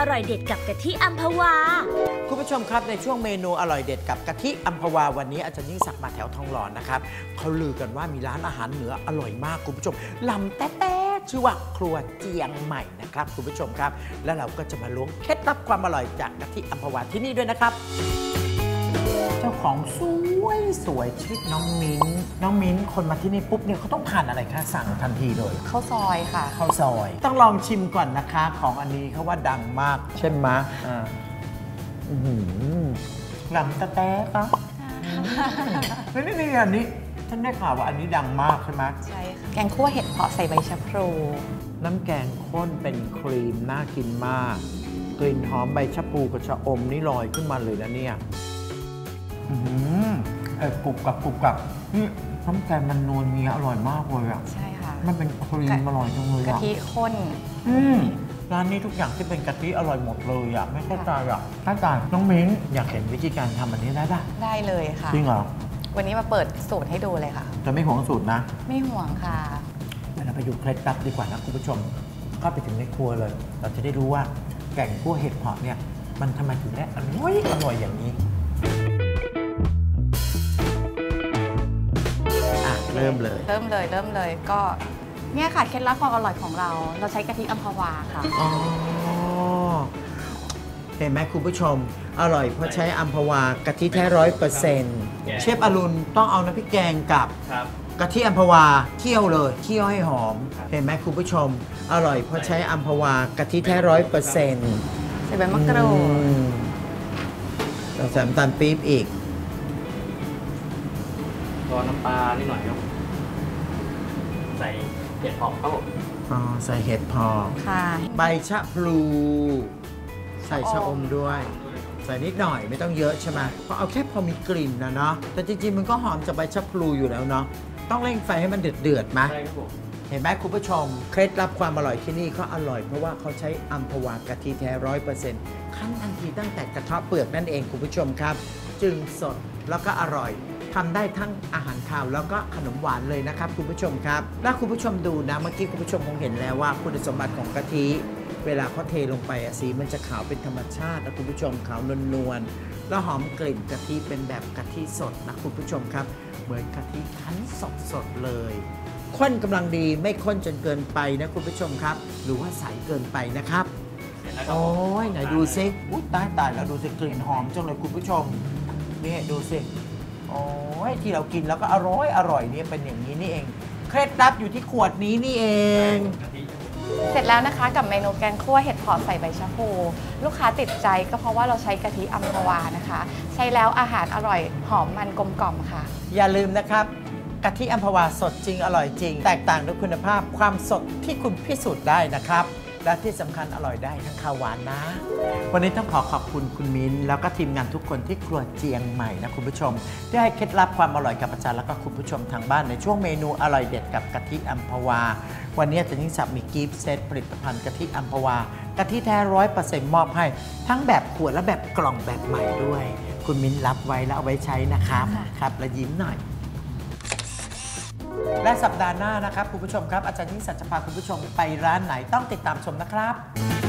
อร่อยเด็ดกับกะทิอัมพวาคุณผู้ชมครับในช่วงเมนูอร่อยเด็ดกับกะทิอัมพวาวันนี้อาจารย์ยิ่งศักดิ์มาแถวทองหล่อนะครับเขาลือกันว่ามีร้านอาหารเหนืออร่อยมากคุณผู้ชมลำแต๊ะชื่อว่าครัวเจียงใหม่นะครับคุณผู้ชมครับแล้วเราก็จะมาล้วงเคล็ดลับความอร่อยจากกะทิอัมพวาที่นี่ด้วยนะครับเจ้าของสวยชื่อน้องมิ้นคนมาที่นี่ปุ๊บเนี่ยเขาต้องทานอะไรคะสั่งทันทีเลยข้าวซอยค่ะข้าวซอยต้องลองชิมก่อนนะคะของอันนี้เขาว่าดังมากใช่ไหมลำแต๊ะปะนี่อันนี้ฉันได้ข่าวว่าอันนี้ดังมากใช่ไหมใช่ค่ะแกงคั่วเห็ดเผาะใส่ใบชะพลูน้ำแกงข้นเป็นครีมน่ากินมากกลิ่นหอมใบชะพลูกับชะอมนี่ลอยขึ้นมาเลยนะเนี่ยกรุบกับนี่น้ำแกงมันนวลมีอร่อยมากเลยอ่ะใช่ค่ะมันเป็นครีมอร่อยจังเลยกะทิข้นร้านนี้ทุกอย่างที่เป็นกะทิอร่อยหมดเลยอ่ะไม่เข้าใจอ่ะถ้าจ่ายน้องมิ้นอยากเห็นวิธีการทำอันนี้ได้ป่ะได้เลยค่ะจริงเหรอวันนี้มาเปิดสูตรให้ดูเลยค่ะจะไม่ห่วงสูตรนะไม่ห่วงค่ะเราไปดูเคล็ดลับดีกว่านะคุณผู้ชมเข้าไปถึงในครัวเลยเราจะได้รู้ว่าแกงคั่วเห็ดเผาะเนี่ยมันทำไมถึงได้อร่อยอย่างนี้เริ่มเลยก็เนี่ยค่ะเคล็ดลับความอร่อยของเราใช้กะทิอัมพวาค่ะเห็นไหมคุณผู้ชมอร่อยเพราะใช้อัมพวากะทิแท้100%เชฟอรุณต้องเอาน้ำพริกแกงกับกะทิอัมพวาเคี่ยวเลยเคี่ยวให้หอมเห็นไหมคุณผู้ชมอร่อยเพราะใช้อัมพวากะทิแท้100% ใส่ใบมะกรูดเราใส่น้ำตาลปี๊บอีกตัวน้ำปลานิดหน่อยครับใส่เห็ดเผาะครับผมใส่เห็ดเผาะค่ะใบชะพลูใส่ชะอมด้วยใส่นิดหน่อยไม่ต้องเยอะใช่ไหมก็เอาแค่พอมีกลิ่นนะเนาะแต่จริงๆมันก็หอมจากใบชะพลูอยู่แล้วเนาะต้องเร่งไฟให้มันเดือดไหมใช่ครับผมเห็นไหมคุณผู้ชมเคล็ดลับความอร่อยที่นี่เขาอร่อยเพราะว่าเขาใช้อัมพวากะทิแท้100%ขั้นทันทีตั้งแต่กระเทาะเปลือกนั่นเองคุณผู้ชมครับจึงสดแล้วก็อร่อยทำได้ทั้งอาหารคาวแล้วก็ขนมหวานเลยนะครับคุณผู้ชมครับแล้วคุณผู้ชมดูนะเมื่อกี้คุณผู้ชมคงเห็นแล้วว่าคุณสมบัติของกะทิเวลาเขาเทลงไปสีมันจะขาวเป็นธรรมชาตินะคุณผู้ชมขาวนวลๆแล้วหอมกลิ่นกะทิเป็นแบบกะทิสดนะคุณผู้ชมครับเหมือนกะทิคั้นสดเลยข้นกำลังดีไม่ข้นจนเกินไปนะคุณผู้ชมครับหรือว่าใสเกินไปนะครับโอ้ยไหนดูซิตายแล้วดูสิกลิ่นหอมจังเลยคุณผู้ชมนี่ดูสิโอ้ยที่เรากินแล้วก็อร่อยนี่เป็นอย่างนี้นี่เองเคล็ดลับอยู่ที่ขวดนี้นี่เองเสร็จแล้วนะคะกับเมนูแกงคั่วเห็ดเผาะใส่ใบชะพลูลูกค้าติดใจก็เพราะว่าเราใช้กะทิอัมพวานะคะใช้แล้วอาหารอร่อยหอมมันกลมกล่อมค่ะอย่าลืมนะครับกะทิอัมพวาสดจริงอร่อยจริงแตกต่างด้วยคุณภาพความสดที่คุณพิสูจน์ได้นะครับและที่สำคัญอร่อยได้ทั้งข้าวหวานนะวันนี้ต้องขอบคุณคุณมิ้นแล้วก็ทีมงานทุกคนที่ครัวเจียงใหม่นะคุณผู้ชมที่ให้เคล็ดลับความอร่อยกับอาจารย์แล้วก็คุณผู้ชมทางบ้านในช่วงเมนูอร่อยเด็ดกับกะทิอัมพวาวันนี้อาจารย์ยิ่งศักดิ์มีกิฟต์เซตผลิตภัณฑ์กะทิอัมพวากะทิแท้100%มอบให้ทั้งแบบขวดและแบบกล่องแบบใหม่ด้วยคุณมิ้นรับไว้แล้วเอาไว้ใช้นะครับและยิ้มหน่อยและสัปดาห์หน้านะครับคุณผู้ชมครับอาจารย์ยิ่งศักดิ์จะพาคุณผู้ชมไปร้านไหนต้องติดตามชมนะครับ